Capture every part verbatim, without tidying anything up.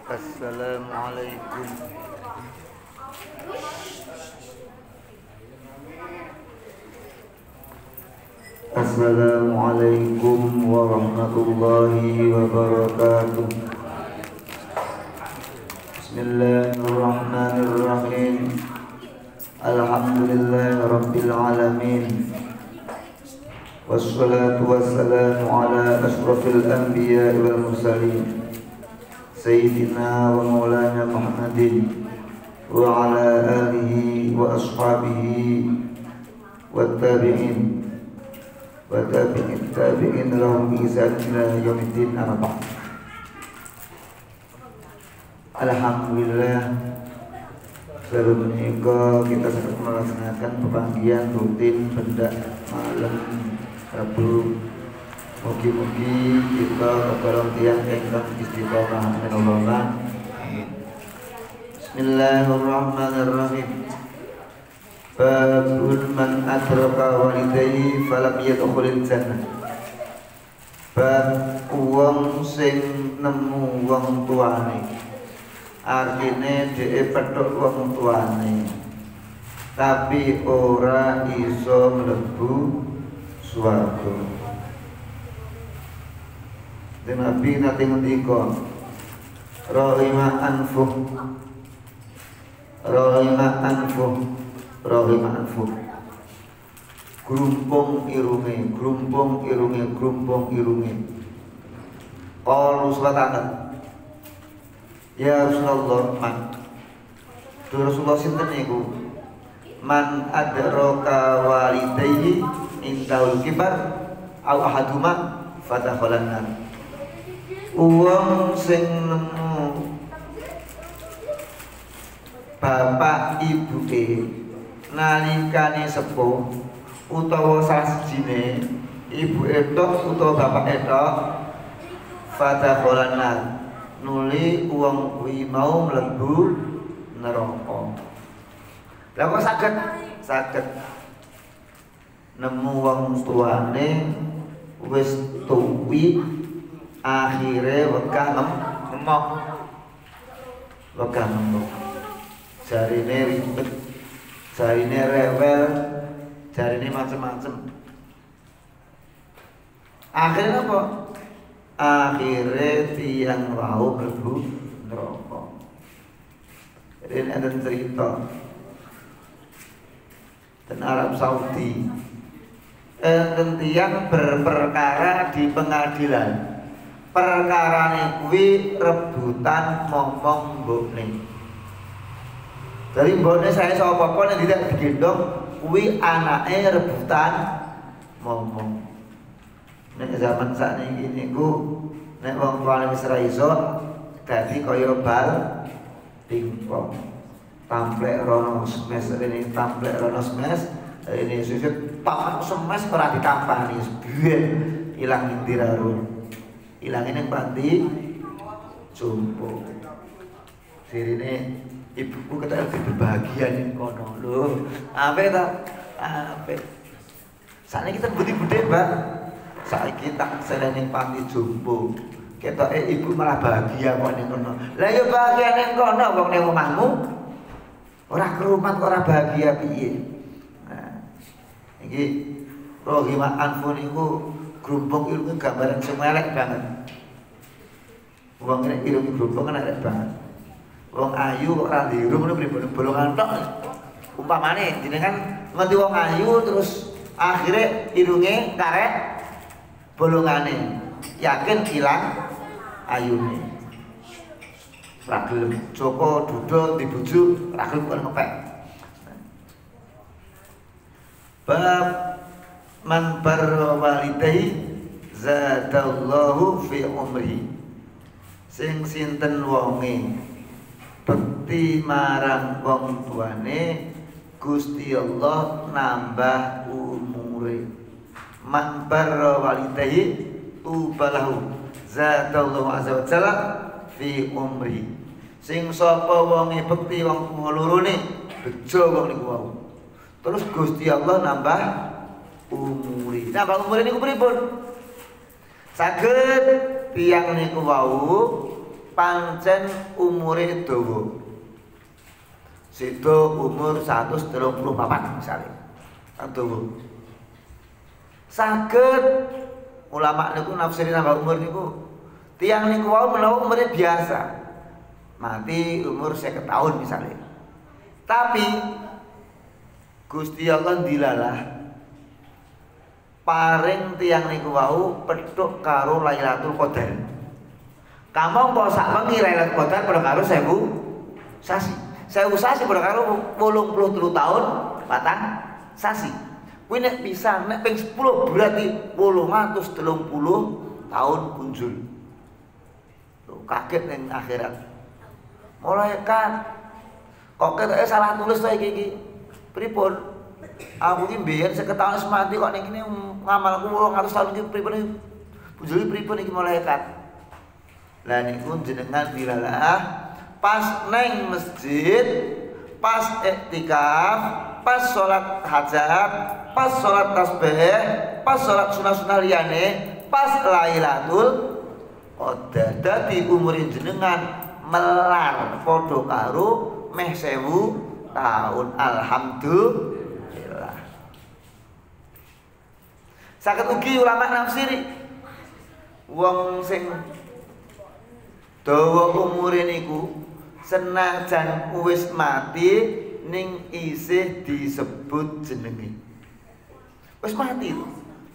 Assalamualaikum. Assalamualaikum warahmatullahi wabarakatuh. Bismillahirrahmanirrahim. Alhamdulillahirabbil alamin. Wassalatu wassalamu ala asyrafil anbiya'i wal mursalin. Sayyidina wa maulana Muhammadin wa ala alihi wa ashabihi wa tabi'in wa tabi'in tabi'in lahum bi ihsan ila yaumiddin, amma ba'd. Alhamdulillah, selalu menika kita sedang melaksanakan pemanggilan rutin pada malam Rabu. Mugi-mugi kita kebarang tiang ingkang istiqomah min Allah. Bismillahirrahmanirrahim. Babul man adraka walidayhi falam yadkhulil jannah. Bab wong sing nemu wong tuane, artine dhek petuk wong tuane tapi ora iso mlebu swarga. Nabi nanti ngendika rahimah anfuh rahimah anfuh rahimah anfuh grumpung irunge grumpung irunge grumpung irunge. Qalu salatan ya Rasulullah, man Rasulullah sinten niku? Man adraka walidayhi indal kibar au ahaduma fadakhalan nar. Uang sing nemu bapak ibuke nalikane sepuh utawa sasjine ibu etok utawa bapak etok fadakhalan nar, nuli uang kuwi mau mlebu neraka. Lah kok saged saged nemu wong tuane wis tuwi akhire wegah ngemok wegah ngemok, jarine ribet, jarine rewel, jarine macem-macem. Akhirnya apa? Akhirnya tiang wau mlebu neraka. Jadi ini ada cerita dan Arab Saudi, enten tiang berperkara di pengadilan. Perkarane kuwi rebutan ngomong mbokne. Jadi mbokne saya sapa-apa nek tidak digendong kuwi anake rebutan ngomong. Nek zaman sakniki niku nek wong tuane wis ra iso dadi kaya bal pingpong. Tamplek rono smash rene, tamplek rono smash ini susut pak smash ora ditampani biyen ilang indiraro. Ilang ini pati jumbo. Sirine ibuku kata lebih bahagia nih kono lho. Ape ta? Ape. Sakniki kita budi-budi, Mbak. Saiki tak selene pati jumbo. Ketoke ibu malah bahagia kok ning kono. Lah ya bahagia ning kono wong ning omahmu. Ora kerumat ora bahagia piye. Nah, iki rohimah anfu niku grumpung ilmu gambaran semelek banget. Wong nek ilmu grumpung kan elek banget. Wong ayu kok ra ndiru ngono pripun bolongan tok. Umpamane jenengan ngerti wong ayu terus akhirnya irunge karek bolongane, yakin ilang ayune. Ra gelem Joko duduk dibujuk, ra gelem kok ngepek. Bab man barra walidayhi zadallahu fi umri. Sing sinten wonge bekti marang wong tuane, Gusti Allah nambah umure. Man barra walidayhi tubalahu zadallahu azza wa jalla fi umri. Sing sapa wonge bekti wong tuwa lorone bejo wong niku wau. Terus Gusti Allah nambah umuri. Nambah umuri niku pripun? Saged tiyang niku wau pancen umure dawa. Sedo umur seratus telung puluh papat misalnya. Kan dawa. Saged ulama niku nafsiri nambah umur niku tiang niku wau menawa umurnya biasa. Mati umur seket tahun misalnya. Tapi Gusti Allah dilalah paring tiang niku wau pedhok karo Lailatul Qadar. Kamu kok sak wengi Lailatul Qadar padha karo sewu sasi. Sewu sasi padha karo wolung puluh telu tahun patang sasi. Kuwi nek bisa nek ping sepuluh berarti wolung atus telung puluh tahun kunjul. Loh, kaget ning akhirat. Malaikat kok ketoke salah tulis to iki iki. Pripun? Aku iki mbiyen seket tahun wis mati kok ning kene ngamalku wolung atus tahun iki pripun? Kunjul pripun iki malaikat? Lah niku jenengan dilalah pas neng masjid, pas iktikaf, pas sholat hajat, pas sholat tasbih, pas sholat sunah-sunah liyane, pas Lailatul Qadar. Dadi umure jenengan melar padha karo meh sewu tahun. Alhamdulillah. Saged ugi ulama nafsiri wong sing dawa umure niku senajan wis mati ning isih disebut jenenge. Wis mati itu.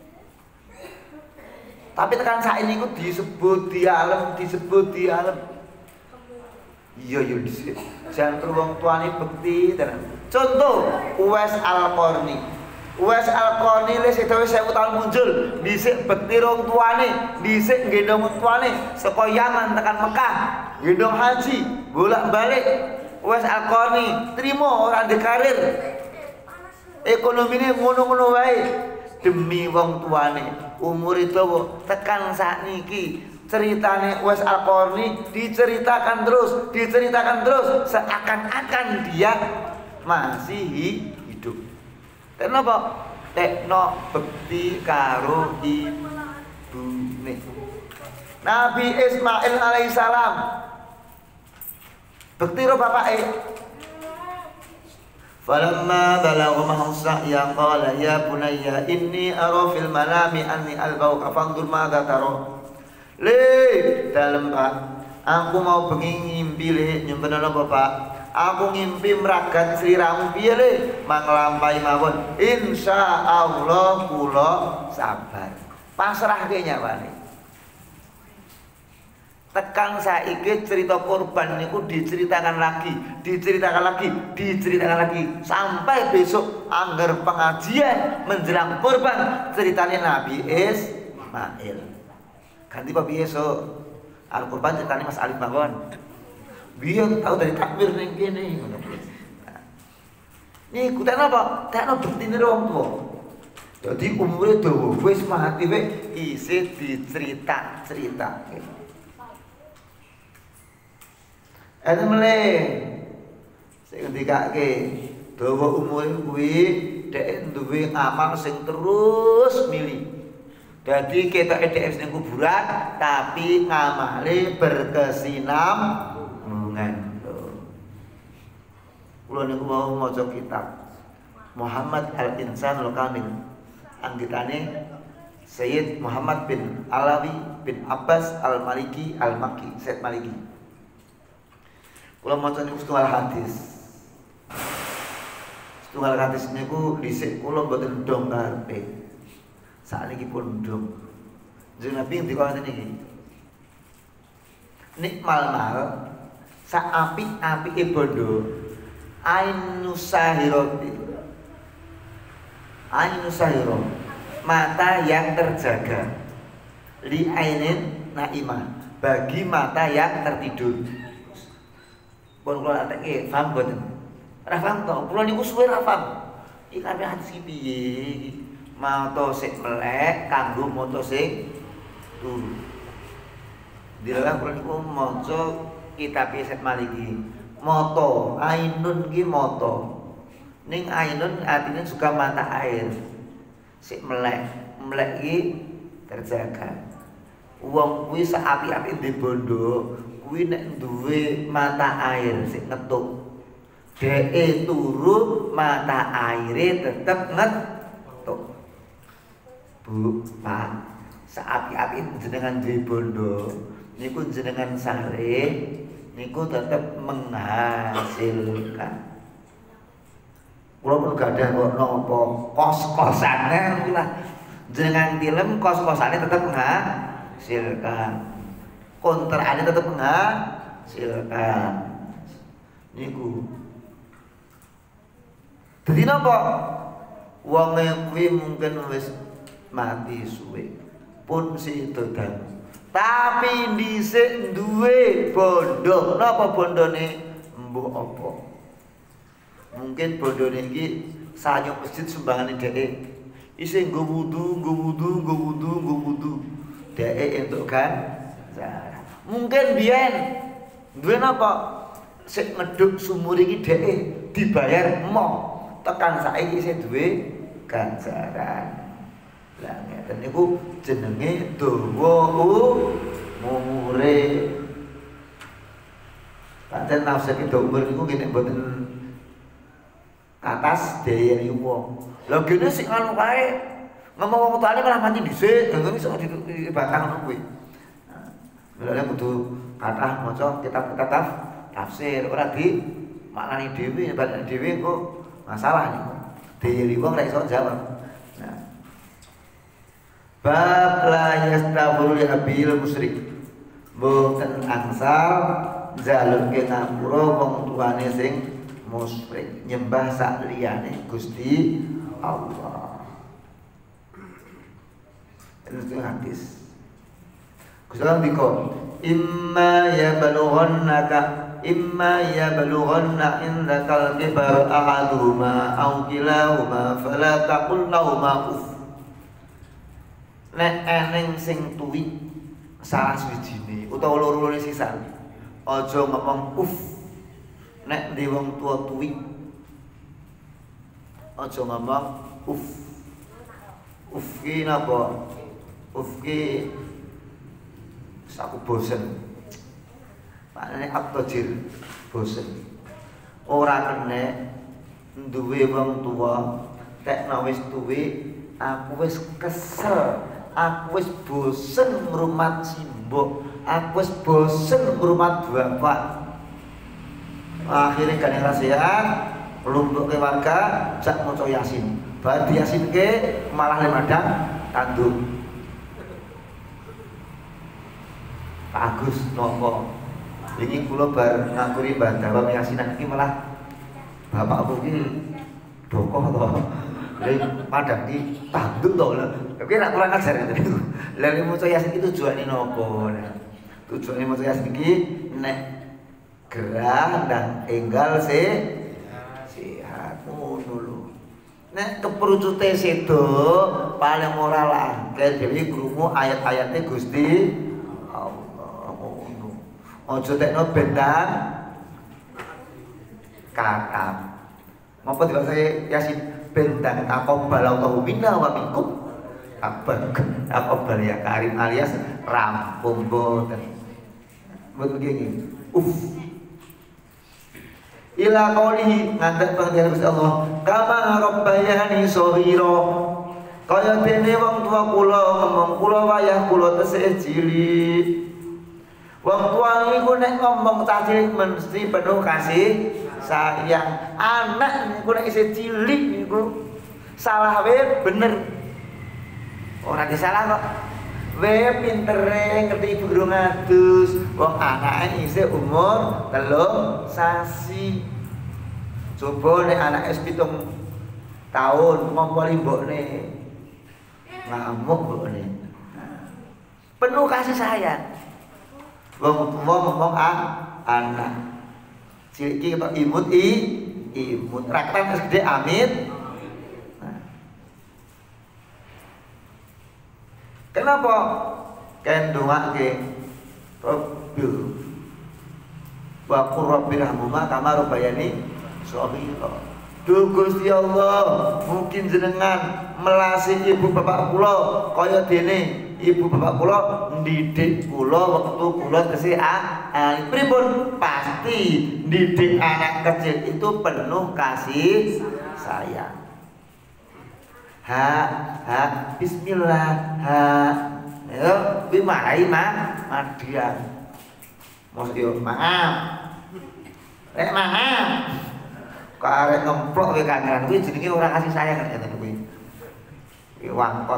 Tapi tekan saiki niku disebut di alam, disebut di alam. Iya iya dhisik. Jan wong tuane bekti tenan. Contoh Uwais Al-Qarni. Uwais Al-Qarni le sedawe sewu tahun muncul, dhisik bekti wong tuane, dhisik nggendong wong tuane saka Yaman tekan Mekah, nggendong haji, bolak-balik. Uwais Al-Qarni trimo ora ndek karir. Ekonomine ngono-ngono wae demi wong tuane. Umur itu tekan sakniki ceritane Uwais Al-Qarni diceritakan terus, diceritakan terus seakan-akan dia masih hidup. Kenapa? Tekno bekti karo ibune. Nabi Ismail alaihissalam bekti karo bapake. Falamma balagha ma'ahu sa'ya qala ya bunayya inni ara fil manami anni albauka fanzur madza tara. Le dalem Pak, aku mau bengi ngimpi le nyimpen apa Pak? Aku ngimpi meragat sliramu piye le? Manglampahi mawon. Insyaallah kula sabar. Pasrahke nyawane. Tekan saiki cerita korban niku diceritakan lagi, diceritakan lagi, diceritakan lagi sampai besok angger pengajian menjelang korban ceritanya Nabi Ismail. Ganti Pak besok Al-Qurban ceritanya Mas Alif mawon. Biar tahu dari takbir ning kene ngono. Niku tak napa? Tak napa bektine wong tuwa. Dadi umure dawa, wis mati wae isih dicerita-ceritake. Ana mele sing ndikake dawa umure kuwi dhek duwe amal sing terus mili. Dadi ketoke dhek ning kuburan tapi ngamale berkesinambungan. Kula niku mau maca kitab Muhammad Al-Insanul Kamil. Anggitane Sayyid Muhammad bin Alawi bin Abbas Al-Maliki Al-Makki, Sayyid Maliki. Kula maca niku setunggal hadis. Setunggal hadis niku dhisik kula mboten ndong karepe. Sakniki pun ndong. Jeneng Nabi ndika ngene iki. Nikmal mal sak apik-apike bondo ainusahirati. Ainusahiro mata yang terjaga. Li ainin naimah bagi mata yang tertidur. Pun kula ateke paham mboten? Ora paham to, kula niku suwe ora paham. Iki kabeh hadis iki piye iki? Mata sing melek kanggo mata sing turu. Dilalah kula niku maca kitab Sayyid Maliki. Mata, ainun ki mata. Ning ainun artinya juga mata air. Sik melek, melek iki terjaga. Wong kuwi sak api-api ndek bondo, kuwi nek duwe mata air sing ngetuk. Dheke turu mata aire tetep ngetuk. Bu, Pak, saapi-api jenengan duwe bondo, niku jenengan sare, niku tetep menghasilkan. Kula pun gadah kok napa kos-kosane lah. Jenengan film kos-kosane tetep menghasilkan. Kontraane tetep menghasilkan. Niku. Dadi napa? Wong kuwi mungkin wis mati suwe. Pun sido dan. Tapi dhisik duwe bondo. Napa bondone? Mbuh apa? Mungkin bondone iki sanyo masjid sumbangane dheke. Isih nggo wudu, nggo wudu, nggo wudu, nggo wudu. Dheke entuk kan? Mungkin biyen duwe napa? Sik ngeduk sumur iki dheke dibayar mo. Tekan saiki isih duwe ganjaran. Lah ngeten niku jenenge dawa umure. Pancen nafsu iki dawa umur niku nek mboten atas daya wong. Lha gene sik ngono kae ngomong wong tuane malah mati dhisik, ngono iso dibakar ngono kuwi. Nah, mulane kudu kathah maca kitab-kitab tafsir ora di maknani dhewe, bakane dhewe kok masalah niku. Daya wong ra iso jawab. Nah. Bab la yastabul abil musyrik. Mboten angsal jalurke ngapura wong tuane sing musyrik, nyembah sak liyane Gusti Allah. Itu hadis. Gusti Allah dikon, imma yablughannaka imma yablughanna indakal kibar ahaduhuma aw kilahuma fala taqul lahuma uff. Nek eneng sing tuwi salah swijine utawa loro-lorone sisan, aja ngomong uff. Nek ndi wong tua tuwi aja ngomong uff. Uff ki napa? Uff ki aku bosen. Maknane aktojir bosen. Ora kene duwe wong tua tekno wis tuwi, aku wis kesel, aku wis bosen ngrumat simbok, aku wis bosen ngrumat bapak. Akhirnya kan rasian lumpuh ke warga jak maca yasin. Bar yasin ke malah lemadang tanduk. Pak Agus nopo iki kula bar ngakuri Mbah Dawam yasinan iki malah bapakku iki dokoh to. Lha padang iki tanduk to lho. Tapi nek kurang ajar ngene niku. Lah nek maca yasin iki tujuane nopo? Tujuane maca yasin iki nek gerah dan enggal se sehat ngono lho. Nek keperucute sedo paling ora lah kae dhewe krungu ayat-ayate Gusti Allah ngono. Aja tekno bendang katam. Ngopo diwaca Yasin bendang takobal Allahu minna wa minkum abang takobal ya karim alias rampung boten. Mboten begini. Uff. Ila qaulihi ngantek panjenengan Gusti Allah kama rabbayani shaghira kaya dene wong tua kula ngomong kula wayah kula tesih cilik. Wong tua niku nek ngomong cah cilik mesti penuh kasih sayang. Anak niku nek isih cilik niku salah wae bener. Ora disalah kok. Wae pintere ngerti ibu guru ngadus. Wong anake isih umur telung sasi. Coba nek anak es pitung tahun ngompoli mbokne. Ngamuk mbokne. Penuh kasih sayang. Wong tua ngomong ah anak cilik iki ketok imut i imut raktan wis gede amit. Nah. Kenapa? Ken dongake Rabbil wa qur rabbil rahmuma kama rabbayani shaghira. Duh Gusti Allah, mungkin jenengan melasi ibu bapak kula kaya dene ibu bapak kula ndidik kula wektu kula tesih alit. Pripun? Pasti ndidik anak kecil itu penuh kasih sayang. Ha, ha, bismillah, ha. Yo, kuwi marahi mah, madian. Mos yo maaf. Rek maaf. Kok arek ngemplok kowe kangelan kuwi jenenge ora kasih sayang nek ngoten kuwi. Kuwi wangkot.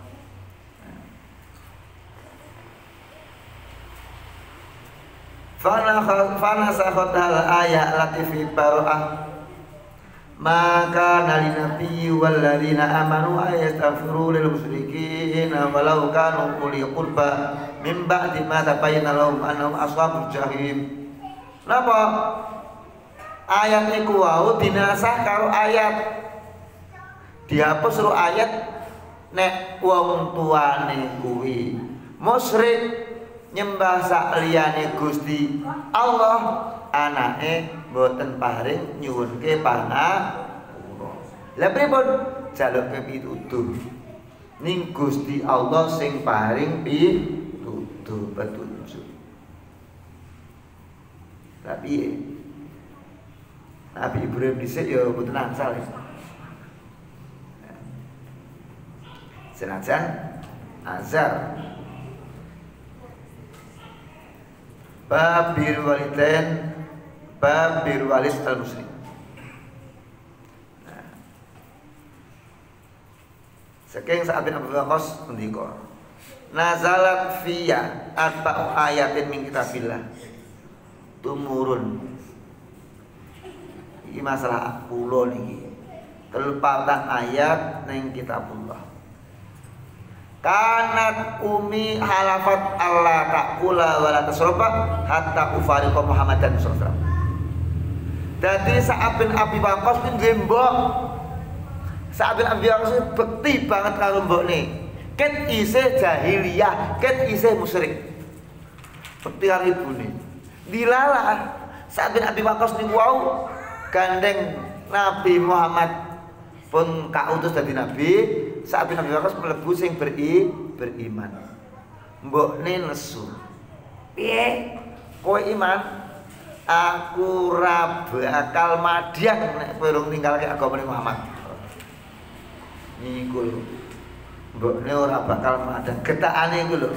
Fana fana sahat hal ayat latifi bara'ah maka nali nabi wal ladina amanu ayastaghfiru lil musyrikin walau kanu uli qurba min ba'di ma tabayyana lahum annahum ashabul jahim. Napa ayat niku wau dinasah karo ayat dihapus ro ayat nek wong tuane kuwi musyrik nyembah sakliyane Gusti Allah anake mboten paring nyuwunke pangapunten. Lah pripun jaluk pituduh ning Gusti Allah sing paring pituduh petunjuk. Tapi Nabi Ibrahim dhisik ya mboten angsal. Senajan azar bab bir walidain bab bir walis al muslim. Nah. Saking saat bin Abu Waqqas ngendika nazalat fiya arba'u ayatin min kitabillah tumurun. Iki masalah kula niki telepatan ayat ning kitabullah. Kanat umi halafat Allah takula wala tasroba hatta ufariqa Muhammadan sallallahu alaihi wasallam. Dadi Sa'ab bin Abi Waqqas pun duwe mbok. Sa'ab bin Abi Waqqas bekti banget karo mbokne. Ket isih jahiliyah, ket isih musyrik. Bekti karo ibune. Dilalah Sa'ab bin Abi Waqqas niku wau gandeng Nabi Muhammad pun kautus dadi nabi. Sa'ab bin Abi Waqqas mlebu sing beri beriman. Mbokne nesu. Piye? Kowe iman? Aku ora bakal madyan nek kowe urung ninggalke agamane Muhammad. Niku lho. Mbokne ora bakal madyan getakane iku lho.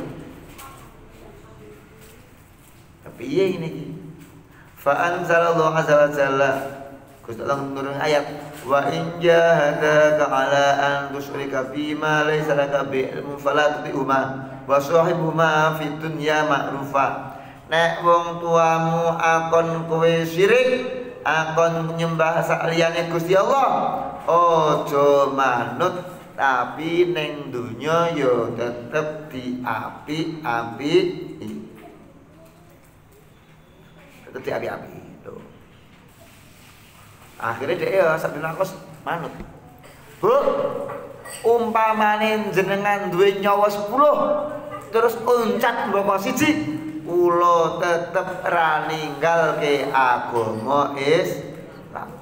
Piye ini iki? Fa anzalallahu azza wa jalla. Gusti Allah nurun ayat wa in jahadaka ala an tusyrika bima laysa laka bi ilmun fala tuti'huma wa sahibuhuma fid dunya ma'rufa. Nek wong tuamu akon kowe syirik akon nyembah saliyane Gusti Allah aja manut tapi ning donya ya tetep diapi-api tetep diapi-api. Akhirnya dia ya Sa'ab bin Waqqas manut. Bu, umpamane jenengan duwe nyawa sepuluh terus uncat mboko siji, kula tetep ra ninggalke agama Islam.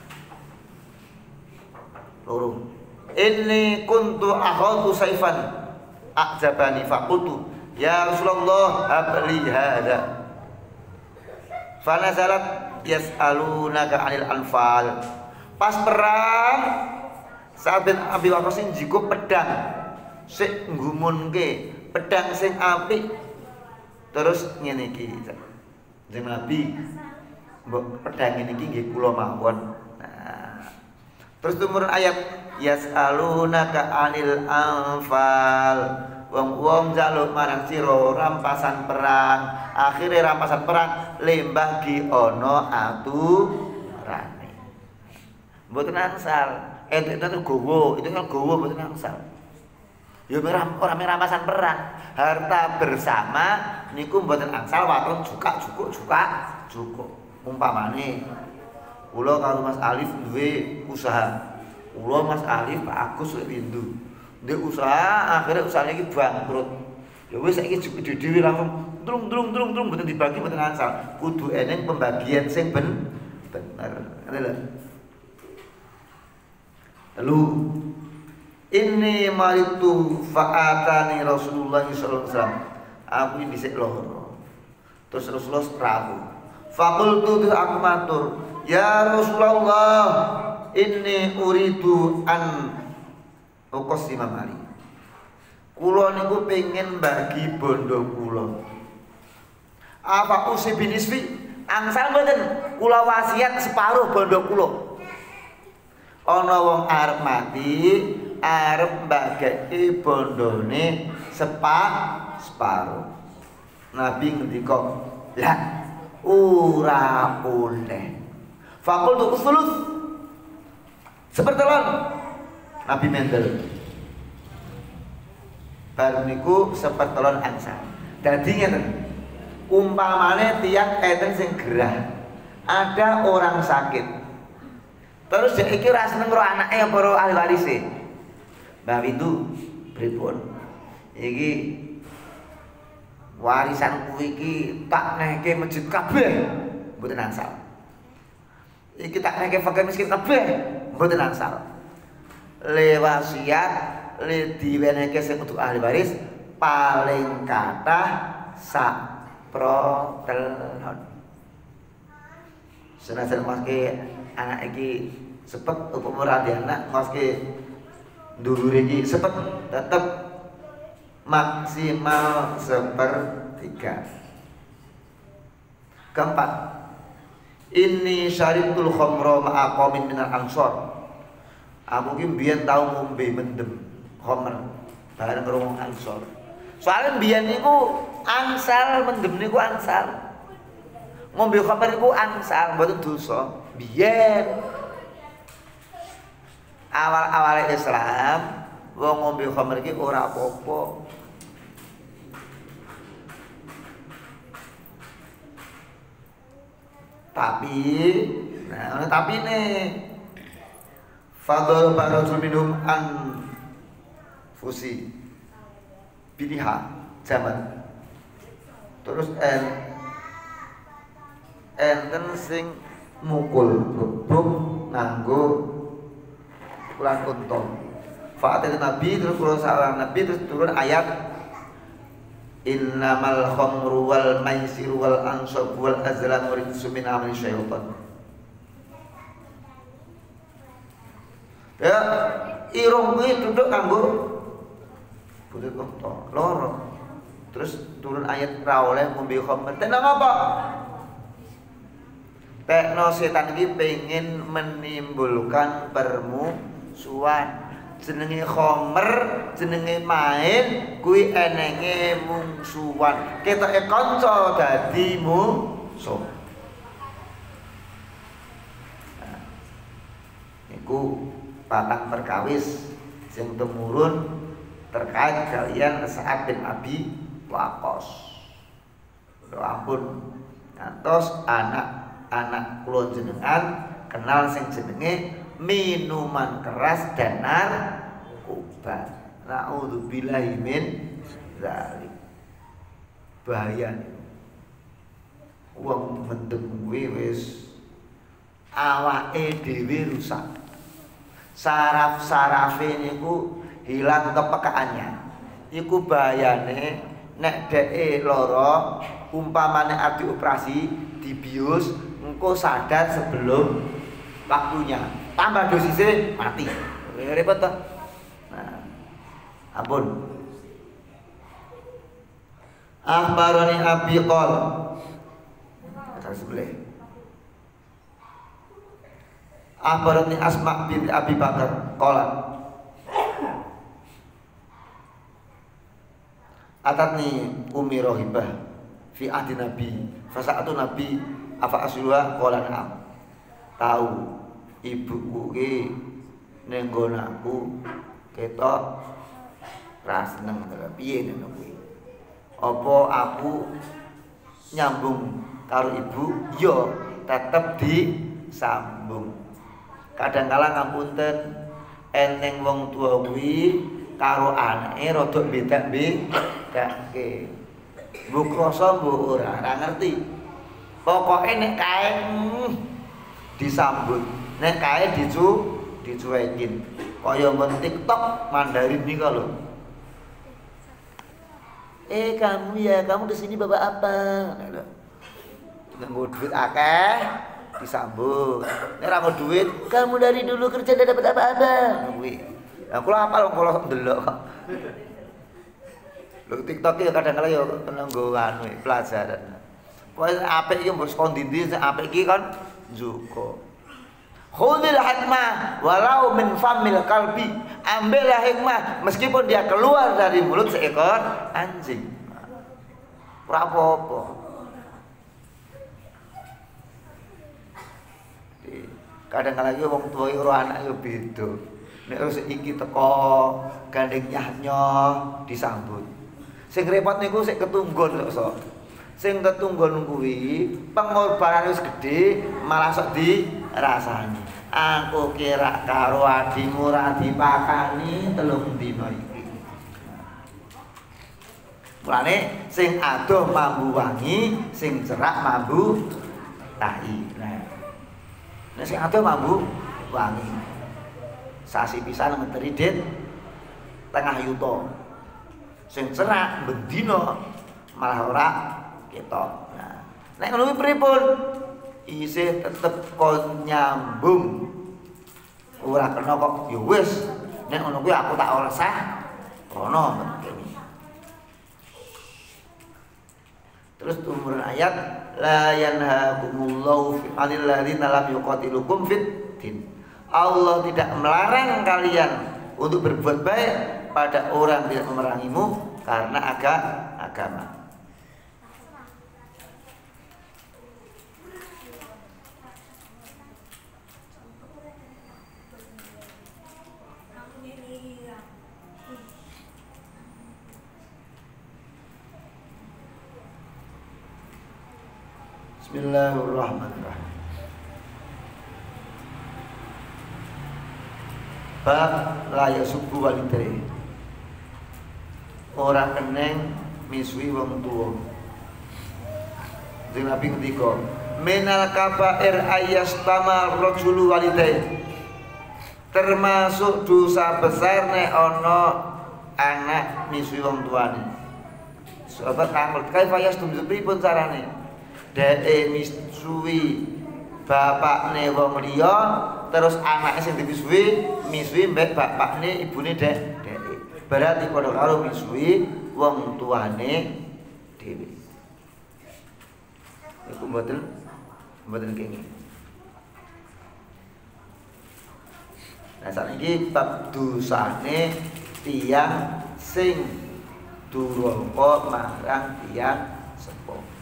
Loro. Inni kuntu akhadhu saifan a'jabani faqultu ya Rasulullah habli hada. Fanazalat yas'alunaka 'anil anfal. Pas perang Sa'ab bin Abi Waqqas njiko pedang sik nggumunke, pedang sing apik. Terus ngene iki. Jeneng Nabi, mbok pedang ini iki nggih kula mawon. Nah. Terus tumurun ayat yas'alunaka 'anil anfal. Wong-wong jaluk marang sira rampasan perang. Akhire rampasan perang lembah ki ana aturane. Mboten angsal. Ente itu gowo, itu kan gowo mboten angsal. Ya ora ora rampasan perang. Harta bersama niku mboten angsal waton juga cukup juga cukup. Umpamane kula karo Mas Alif duwe usaha. Kula Mas Alif Pak Agus lek pindu. Ndek usaha akhirnya usahanya iki bangkrut. Ya wis saiki dhewe langsung drung-drung-drung-drung mboten dibagi mboten angsal. Kudu eneng pembagian sing ben bener. Ngene lho. Telu Inni maritu fa'atani Rasulullah sallallahu alaihi wasallam. Aku ini dhisik loro. Terus Rasulullah rawu. Faqultu terus aku matur, ya Rasulullah, inni uridu an uqassima mali. Kula niku pengen bagi bondo kula. Apa usi binisfi? Angsal mboten kula wasiat separuh bondo kula. Ana wong arep mati, arep mbageki bondone sepa separuh. Nabi ngendika, "Lah, ora boleh." Fakultu usulus sepertelon. Nabi mendel. Baru niku sepertelon angsal. Dadi ngeten. Umpamane tiyang enten sing gerah. Ada orang sakit. Terus dia iki ora seneng karo anake apa karo ahli warise. Mbah Windu pripun? Iki warisanku iki tak nehke masjid kabeh, mboten angsal. Iki tak nehke fakir miskin kabeh, mboten angsal. Le wasiat le diwenehke sing untuk ahli waris paling kathah sak protelon. Senajan maske anak iki sepet upama ora di anak maske ndulure iki sepet tetep maksimal sepertiga. Keempat, ini syaribtul khamra ma'a qaumin minal ansor. Aku ki mbiyen tau ngombe mendem khamr bareng karo wong ansor. Soale mbiyen niku angsal mendem niku angsal. Ngombe khamr niku angsal mboten dosa. Biyen awal-awal Islam wong ngombe khamr iki ora apa-apa. Tapi nah tapi nih fadl baratul minhum an fusi biliha zaman terus en enten sing mukul bubuk nganggo pukulan unta. Fa'atul Nabi terus kula salah Nabi terus turun ayat innamal khamru wal maisiru wal ansab wal azlam rijsun min amali syaitan. Ya, irung kuwi duduk kanggo butuh unta loro. Terus turun ayat ra oleh ngombe khamr. Tenang apa? Tekno setan iki pengen menimbulkan permusuhan. Jenenge khamr, jenenge main, kuwi enenge mungsuhan. Ketoke kanca dadi musuh. Nah, niku patang perkawis sing temurun terkait kalian Sa'ad bin Abi Waqqas. Lho ampun, ngantos anak-anak kula jenengan kenal sing jenenge minuman keras dan narkoba. Na'udzubillahi min dzalik. Bahaya. Wong mendem kuwi wis awake dhewe rusak. Saraf-sarafe niku hilang kepekaannya. Iku bahayane nek dheke lara umpamane arep dioperasi dibius engko sadar sebelum waktunya. Tambah dosisnya mati. Repot toh. Nah, ampun. Akhbarani Abi qol. Kata sebelah. Akhbarani Asma binti Abi Bakar qala. Atatni Ummi Rohibah fi ahdi Nabi. Fasa'atu Nabi afa asluha qala na'am. Tahu ibuku ki ning nggon aku ketok ra seneng piye ngono kuwi. Apa aku nyambung karo ibu? Ya, tetep disambung. Kadang-kala ngapunten eneng wong tua kuwi karo anake rada beda-bedake. Mbok krasa mbok ora, ora ngerti. Pokoke nek kae disambut. Nek kae dicu dicuekin. kaya men TikTok Mandarin nih kalau. Eh kamu ya, kamu kesini bawa apa? Nggak duit akeh disambut. Nek ora mau duit, kamu dari dulu kerja tidak dapat apa-apa. Kuwi. Lah kula apal kula ndelok kok. Lho TikTok ya kadang-kadang ya kena nggo anu pelajaran. Pokoke apik iki mbok kon ndi sing apik iki kan njuko. Khudil hikmah walau min famil kalbi. Ambillah hikmah meskipun dia keluar dari mulut seekor anjing. Ora apa-apa. Kadang-kadang iki wong tuwa karo anak yo beda. Nek wis iki teko gandeng nyahnya disambut. Sing repot niku sik ketunggon sok. Sing ketunggon kuwi pengorbanan wis gedhe malah sok dirasani. Aku kira karo adimu ra dipakani telung dina iki. Mulane sing adoh mambu wangi, sing cerak mambu tahi. Nah. Nek sing adoh mambu wangi. Sasi pisan ngeteri dit tengah yuta. Sing cerak bendina malah ora ketok. Nah, nek ngono kuwi pripun? Isih tetep kon nyambung. Ora kena kok ya wis. Nek ngono kuwi aku tak ora sah. Rono mengkene. Terus turun ayat la yanhaakumullahu fi anil ladzina lam yuqatilukum fid din. Allah tidak melarang kalian untuk berbuat baik pada orang yang tidak memerangimu karena agama. Bismillahirrahmanirrahim. Bab la yasubbu walidayhi. Ora keneng misui wong tuwa. Sing Nabi ngendika, "Minal kabair ayyastama rajulu walidayhi." Termasuk dosa besar nek ana anak misui wong tuane. Sahabat nangkut, "Kaifa yastum pripun carane?" Deke misui bapakne wong liya terus anake sing dimisui misui mbek bapakne ibune dek dek. Berarti padha karo misui wong tuane dhewe. Iku mboten mboten kenging. Nah saiki bab dosane tiyang sing duraka marang tiyang sepuh.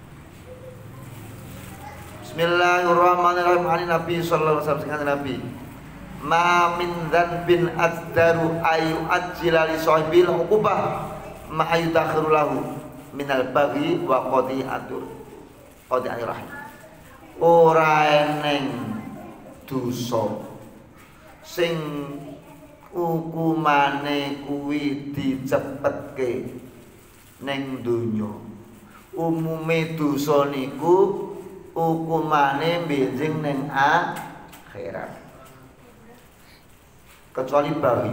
Bismillahirrahmanirrahim. Ani Nabi sallallahu alaihi wasallam Nabi. Ma min dzanbin azdaru ayu ajjila li sahibil uqubah ma ayudakhiru lahu minal baghi wa qati'atur qati'ir rahim. Ora eneng dosa sing hukumane kuwi dicepetke ning donya. Umume dosa niku hukumane benjing ning akhirat. Kecuali bagi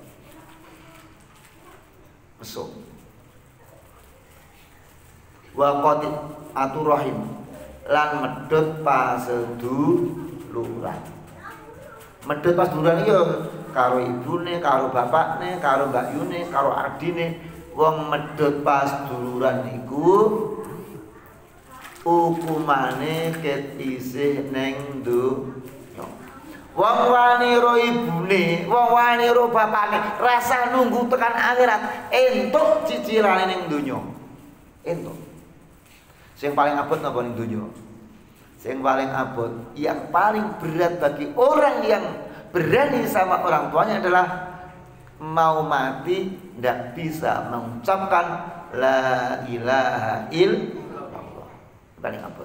mesum wa qati aturahim lan medhot paseduluran. Medhot paseduluran ya karo ibune, karo bapakne, karo mbakyune, karo adine. Wong medhot paseduluran iku hukumane ket isih ning donya. Wong wani ro ibune, wong wani ro bapakne, rasa nunggu tekan akhirat, entuk cicilane ning donya. Entuk. Sing paling abot napa ning donya? Sing paling abot, yang paling berat bagi orang yang berani sama orang tuanya adalah mau mati ndak bisa mengucapkan la ilaha illallah. Paling abot.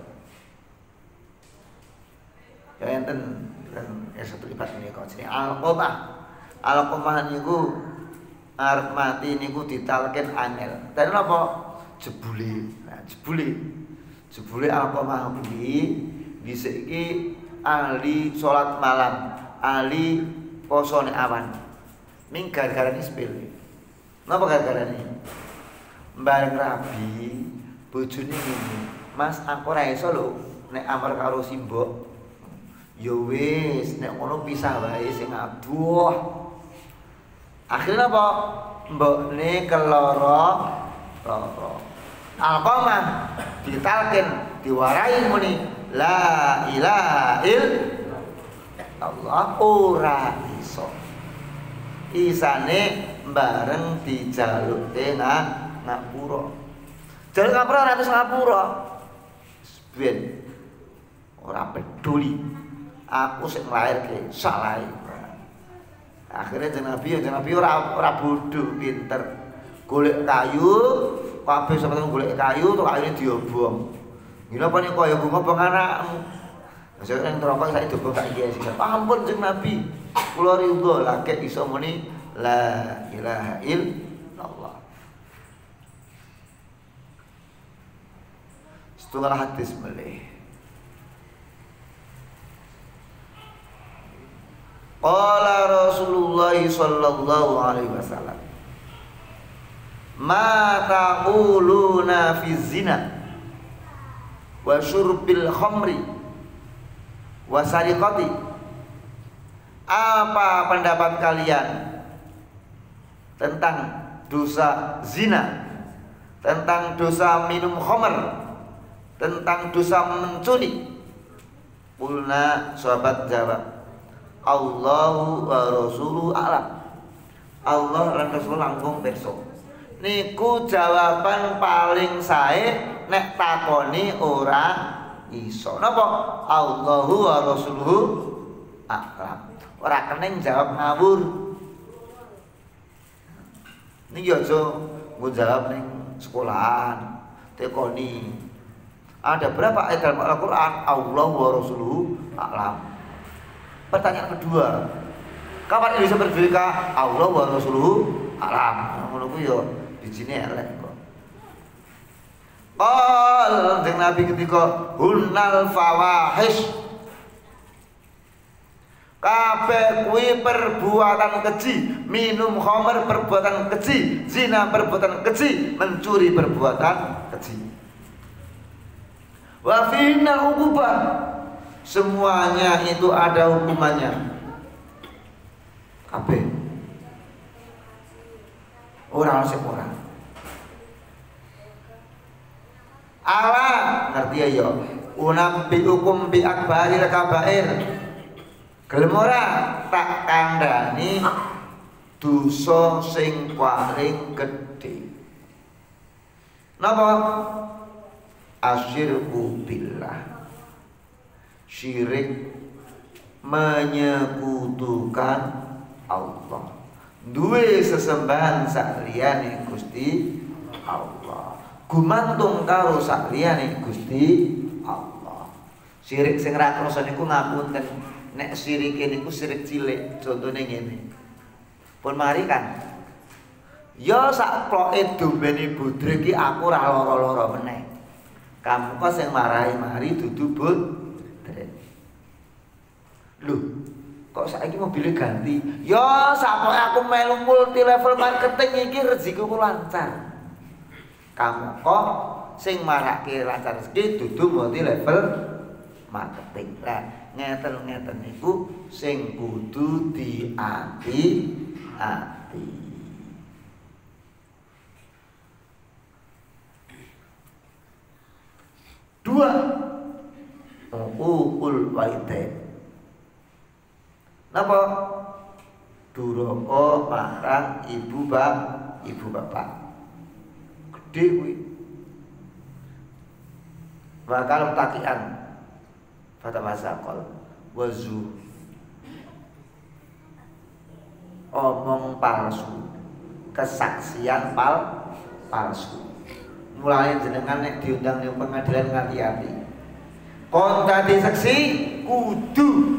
Ya enten ya satu lipat ini kau sini al-qomah al-qomah niku arep mati niku ditalken angel. Dan apa? Jebule. Nah, jebule. Jebule al-qomah kuwi dhisik iki ahli salat malam, ahli posone awan. Ming gara-gara ispil. Napa gara-gara ini? Bareng rabi, bojone ngene. Mas, aku ora iso lho nek amar karo simbok. Ya wis, nek ngono pisah wae sing aduh. Akhirnya apa? Mbokne keloro loro. Alqamah ditalkin diwarai muni la ilaha illallah ora iso. Isane bareng dijaluke nang ngapura. Jaluk ngapura ora terus ngapura. Ben ora peduli. Aku sing nglairke salah. Akhirnya jeneng Nabi, jeneng Nabi ora ora bodho, pinter. Golek kayu, kabeh sampeyan golek kayu, tok kayune diobong. Gila apa nih kaya bunga bang anakmu. Saya yang terangkan saya itu tak iya sih. Ampun jeneng Nabi. Kula ridho lagi iso muni la ilaha illallah. Setengah hadis melih. Qala Rasulullah sallallahu alaihi wasallam, ma taquluna fi zina wa syurbil khamri wa sariqati. Apa pendapat kalian tentang dosa zina, tentang dosa minum khamr, tentang dosa mencuri? Qulna, sahabat jawab, Allahu wa rasuluhu a'lam. Allah lan Rasul langkung pirsa. Niku jawaban paling sae nek takoni ora iso. Napa? Allahu wa rasuluhu a'lam. Ora keneng jawab ngawur. Niki aja nggo jawab ning sekolahan, tekoni. Ada berapa ayat dalam Al-Qur'an Allahu wa rasuluhu a'lam? Pertanyaan kedua, kapan bisa berbeda Allah wa rasuluhu alam? Ngono ku yo bijine elek kok. Qal dengan Nabi ketika hunnal fawahish, kabeh kuwi perbuatan keji, minum khamr perbuatan keji, zina perbuatan keji, mencuri perbuatan keji. Wa finnal uqubah, semuanya itu ada hukumannya. Kabeh. Orang sing ora. Allah ngerti ya. Unambi hukum bi akbaril kabair. Gelem ora tak kandhani dosa sing paling gedhe. Napa? Asyirku billah. Syirik menyekutukan Allah, duwe sesembahan sakliyane Gusti Allah, gumantung karo sakliyane Gusti Allah. Syirik sing ra krasa niku ngapunten, nek syirik niku syirik cilik, contone ngene. Pun mari kan ya sak ploke dombene bodho iki aku ora lara-lara meneh. Kamu kok sing marahi mari dudu but Loh, kok saiki mobilnya ganti? Ya, sapoke aku melu multi level marketing iki rezekiku lancar. Kamu kok sing marake lancar rezeki dudu multi level marketing. Lah, ngeten-ngeten niku sing kudu diati-ati. Dua, uqul walidain. Napa? Duraka marang ibu bap, ibu bapak. Gede kuwi. Bakal takian. Fata masaqal wazu. Omong palsu. Kesaksian pal palsu. Mulai jenengan nek diundang ning pengadilan ngati-ati. Kon dadi saksi kudu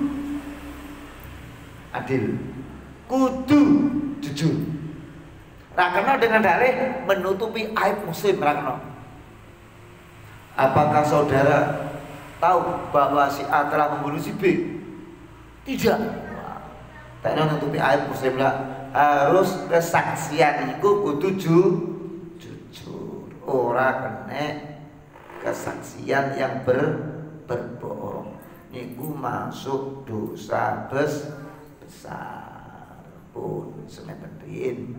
adil, kudu jujur. Rakana dengan dalih menutupi aib muslim rakana. Apakah saudara tahu bahwa si A telah membunuh si B? Tidak. tak nutupi aib muslim lah, harus kesaksian itu kudu ju- jujur, ora kena kesaksian yang ber berbohong. Niku masuk dosa bes besar pun semeterin.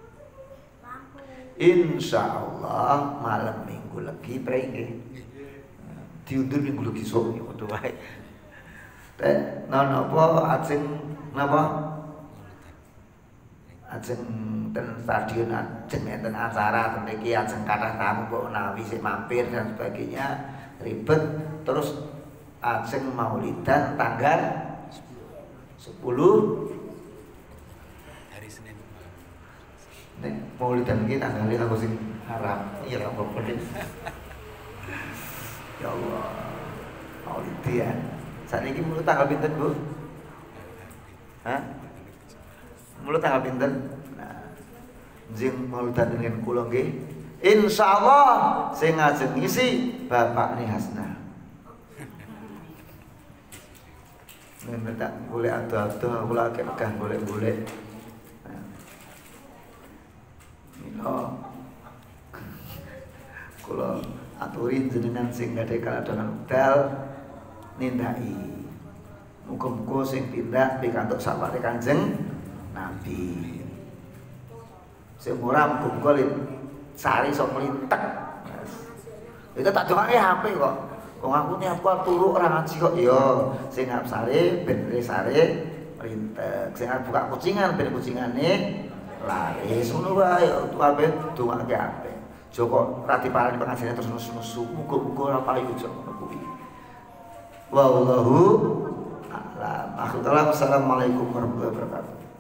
Insya Allah malam minggu lagi prei diundur minggu lagi sok niku wae. Teh napa ajeng napa? Ajeng ten stadion ajeng enten acara ten iki ajeng kathah tamu kok nawi sik mampir dan sebagainya ribet, terus ajeng maulidan tanggal sepuluh hari Senin. Nek maulidan iki tanggal kanggo sing haram. Iya kok boleh. Ya Allah. Maulidan. Saniki mulut tanggal pinten, Bu? Hah? Mulut tanggal pinten? Nah, jeng maulidan dengan kula nggih. Insyaallah sing ngajeng ngisi Bapak Ni Hasna. Nek tak boleh ado-ado kula akeh megah golek-golek. Nah. Mila kula aturi jenengan sing gadhe kaladhanan wekdal nindaki. Muga-muga sing tindak pikantuk sapane Kanjeng Nabi. Sing ora muga-muga sari sok melintek. Itu tak dongake H P kok. Wong aku ni aku turu ora ngaji kok. Iya, sing arep sare ben sare melintek. Sing arep buka kucingan ben kucingane laris. Ngono wae kabeh dongake apik. Joko ra diparani pengajiane terus nesu-nesu. Muga-muga ora payu jek ngono kuwi. Wallahu a'lam. Assalamualaikum warahmatullahi wabarakatuh.